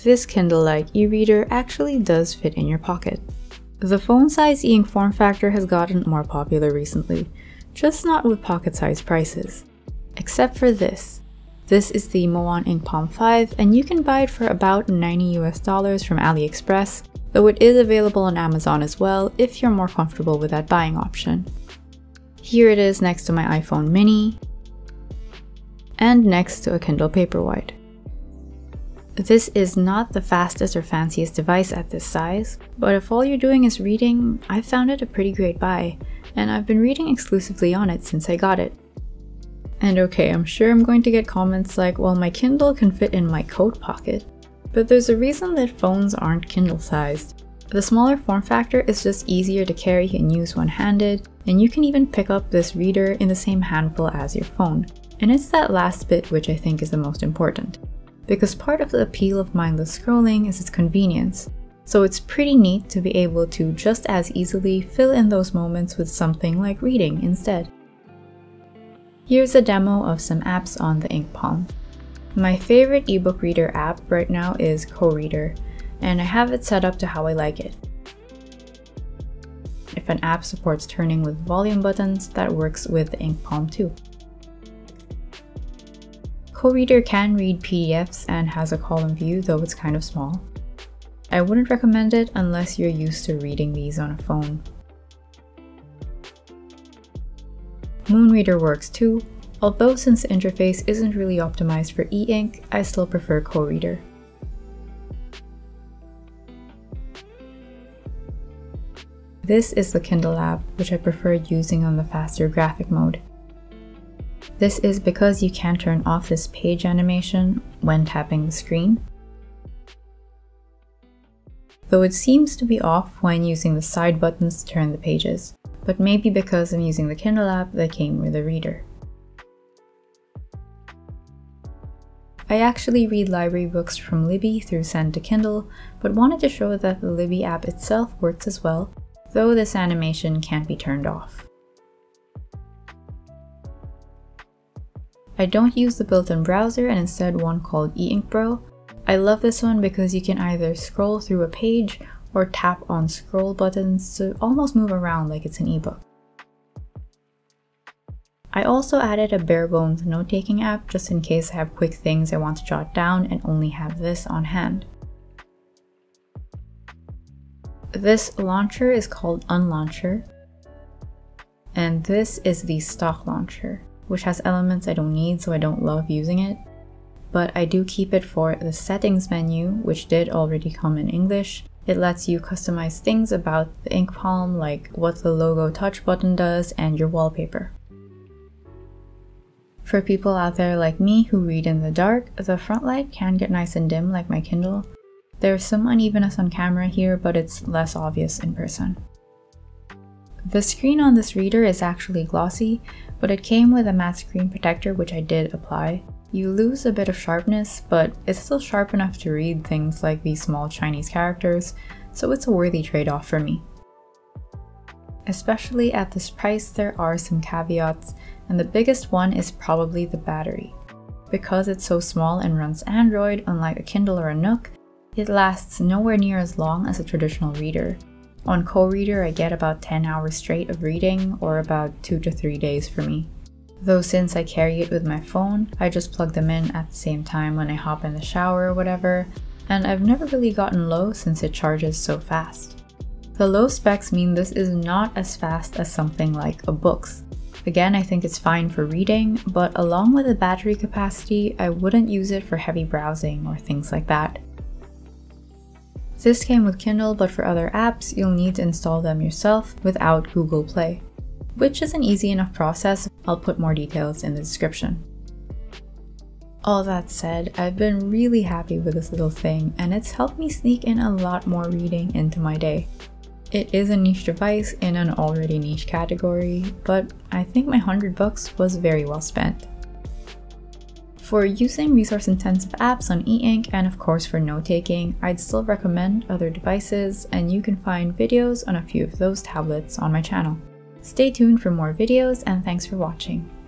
this Kindle-like e-reader actually does fit in your pocket. The phone-size e-ink form factor has gotten more popular recently, just not with pocket-sized prices. Except for this. This is the Moaan Inkpalm 5, and you can buy it for about $90 US from AliExpress, though it is available on Amazon as well if you're more comfortable with that buying option. Here it is next to my iPhone mini, and next to a Kindle Paperwhite. This is not the fastest or fanciest device at this size, but if all you're doing is reading, I found it a pretty great buy, and I've been reading exclusively on it since I got it. And okay, I'm sure I'm going to get comments like, well, my Kindle can fit in my coat pocket, but there's a reason that phones aren't Kindle-sized. The smaller form factor is just easier to carry and use one-handed, and you can even pick up this reader in the same handful as your phone. And it's that last bit which I think is the most important. Because part of the appeal of mindless scrolling is its convenience, so it's pretty neat to be able to just as easily fill in those moments with something like reading instead. Here's a demo of some apps on the InkPalm. My favorite ebook reader app right now is KOReader, and I have it set up to how I like it. If an app supports turning with volume buttons, that works with the InkPalm too. KOReader can read PDFs and has a column view, though it's kind of small. I wouldn't recommend it unless you're used to reading these on a phone. Moonreader works too, although since the interface isn't really optimized for e-ink, I still prefer KOReader. This is the Kindle app, which I prefer using on the faster graphic mode. This is because you can turn off this page animation when tapping the screen, though it seems to be off when using the side buttons to turn the pages, but maybe because I'm using the Kindle app that came with the reader. I actually read library books from Libby through Send to Kindle, but wanted to show that the Libby app itself works as well, though this animation can't be turned off. I don't use the built-in browser and instead one called eInk Pro. I love this one because you can either scroll through a page or tap on scroll buttons to almost move around like it's an ebook. I also added a bare-bones note-taking app just in case I have quick things I want to jot down and only have this on hand. This launcher is called Unlauncher, and this is the stock launcher, which has elements I don't need, so I don't love using it, but I do keep it for the settings menu, which did already come in English. It lets you customize things about the InkPalm, like what the logo touch button does and your wallpaper. For people out there like me who read in the dark, the front light can get nice and dim like my Kindle. There's some unevenness on camera here, but it's less obvious in person. The screen on this reader is actually glossy, but it came with a matte screen protector which I did apply. You lose a bit of sharpness, but it's still sharp enough to read things like these small Chinese characters, so it's a worthy trade-off for me. Especially at this price, there are some caveats, and the biggest one is probably the battery. Because it's so small and runs Android, unlike a Kindle or a Nook, it lasts nowhere near as long as a traditional reader. On KOReader, I get about 10 hours straight of reading, or about 2 to 3 days for me. Though since I carry it with my phone, I just plug them in at the same time when I hop in the shower or whatever, and I've never really gotten low since it charges so fast. The low specs mean this is not as fast as something like a Boox. Again, I think it's fine for reading, but along with the battery capacity, I wouldn't use it for heavy browsing or things like that. This came with Kindle, but for other apps, you'll need to install them yourself without Google Play, which is an easy enough process. I'll put more details in the description. All that said, I've been really happy with this little thing, and it's helped me sneak in a lot more reading into my day. It is a niche device in an already niche category, but I think my $100 was very well spent. For using resource-intensive apps on e-ink, and of course for note-taking, I'd still recommend other devices, and you can find videos on a few of those tablets on my channel. Stay tuned for more videos, and thanks for watching.